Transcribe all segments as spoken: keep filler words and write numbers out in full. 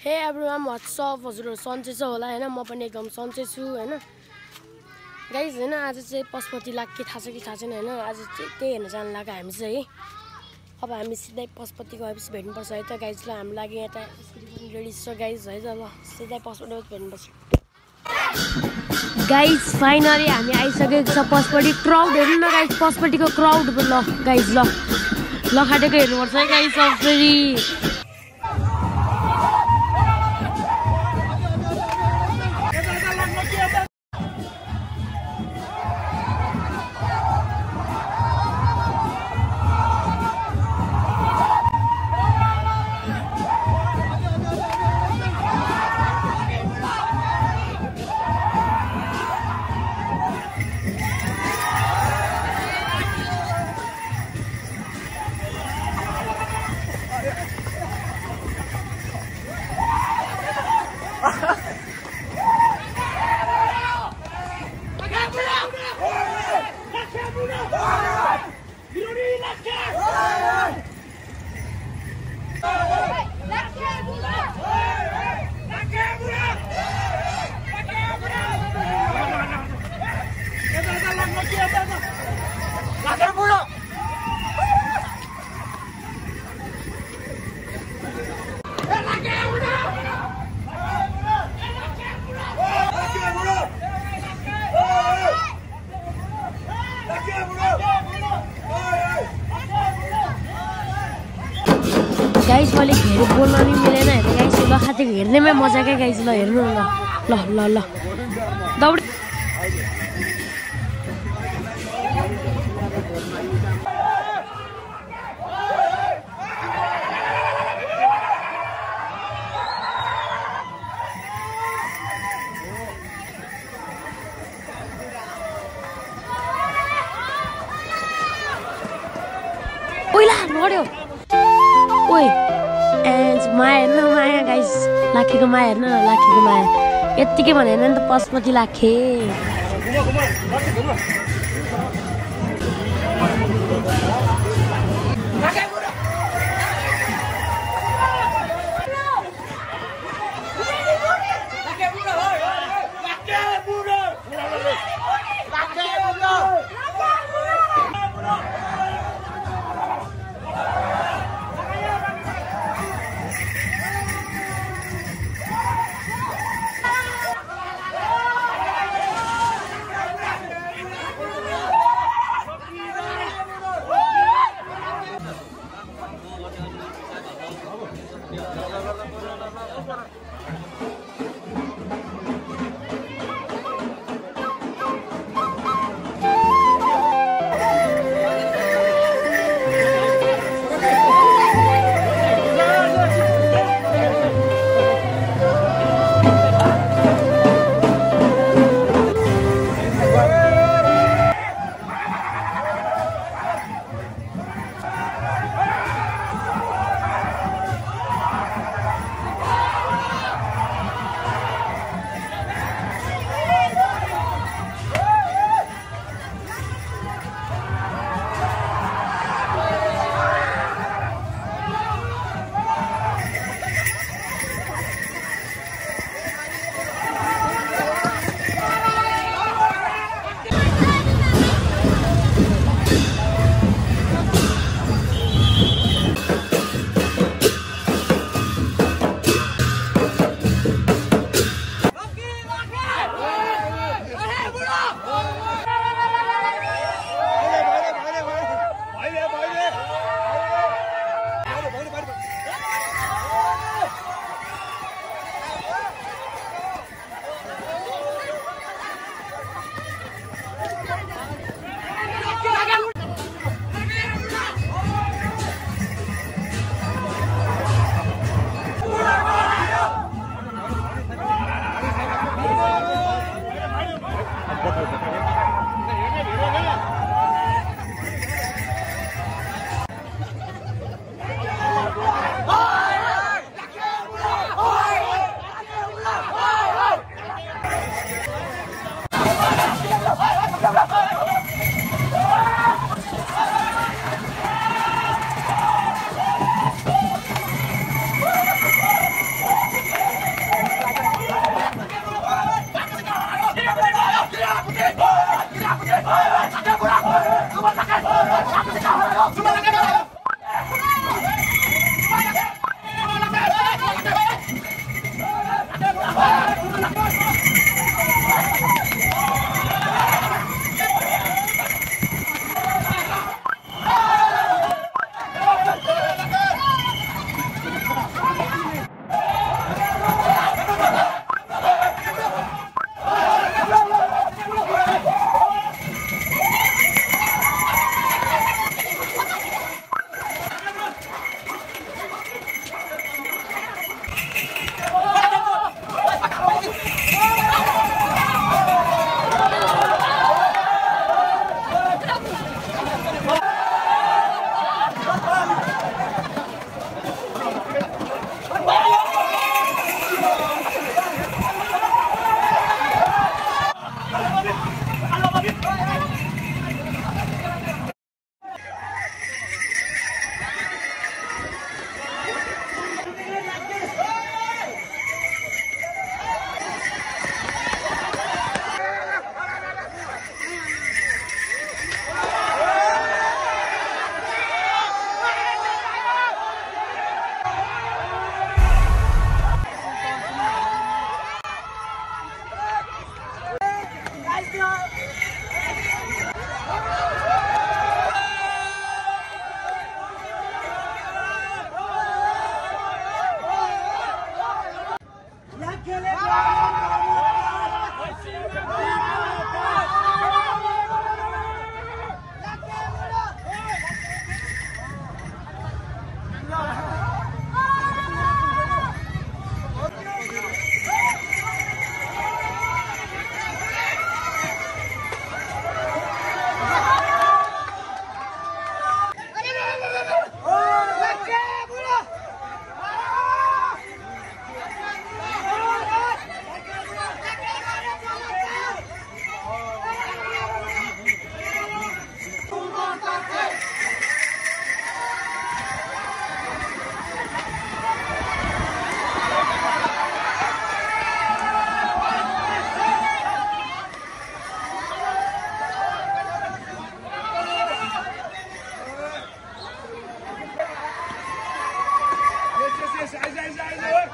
हे everyone WhatsApp हजुरहरु सन्चै छ होला हैन म पनि एकदम सन्चै छु हैन गाइस हैन आज चाहिँ पशुपति लाग के थाहा छ कि थाहा छैन हैन आज चाहिँ त्यही हेर्न जान लाग्यो हामी चाहिँ है अब हामी सिधै पशुपति गएपछि भेट्नु पर्छ है त गाइस ल हामी लागि यहाँ त रेडी छ गाइस है त ल सिधै पशुपति भेट्नु पर्छ गाइस फाइनली हामी आइसकेको छ पशुपति क्राउड हेर्नु न गाइस पशुपतिको क्राउड ल गाइस ल ल खाटेको हेर्नु पर्छ है गाइस अब फेरि गाइस मैले घेर बोल्न नि मिलेन हेर्नु गाइस ल खातेको हेर्नेमै मजा क्या गाइस ल हेर्नु ल ल ल ल दौड ओइला लड्यो ओइ एन्ड माया हेर्नु माया गाइस लाखेको माया हेर्नु न लाखेको माया यत्तिकै भनेर नि त पशुपति लाखे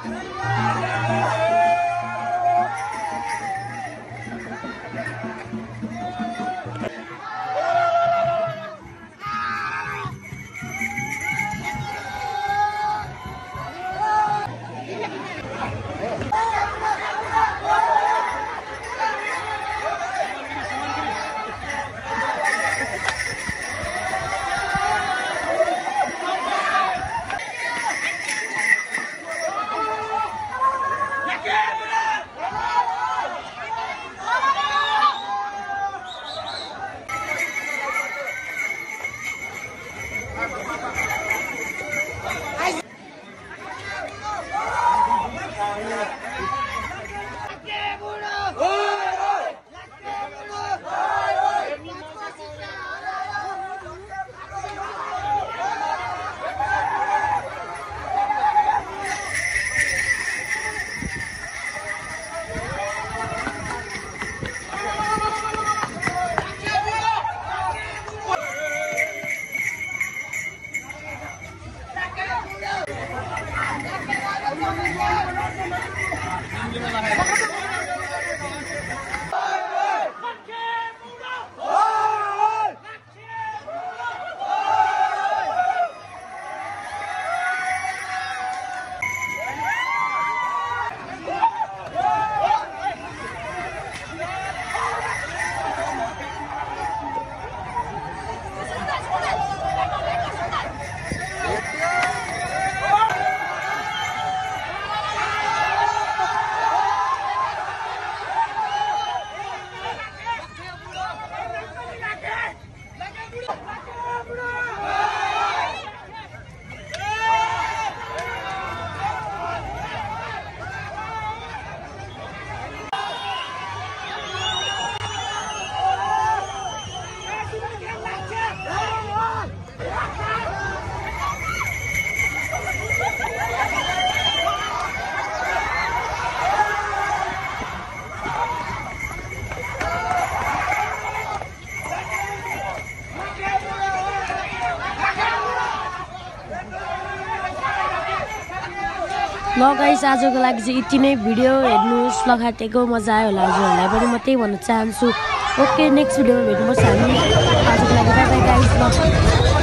ल गाइस आजको लागि चाहिँ यति नै भिडियो हेर्नुस् लगाटेको मजा आयो होला हजुरहरूलाई पनि म त्यही भन्न चाहन्छु। ओके नेक्स्ट भिडियोमा भेट्नुपर्छ हामी। आजको लागि बाइ बाइ गाइस।